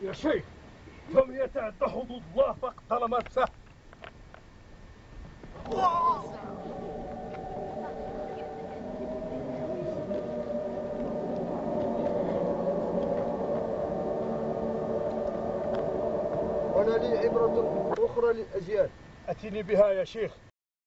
يا شيخ فمن يتعدى حدود الله فقد ظلم نفسه. وانا لي عبرة اخرى للاجيال. اتني بها يا شيخ.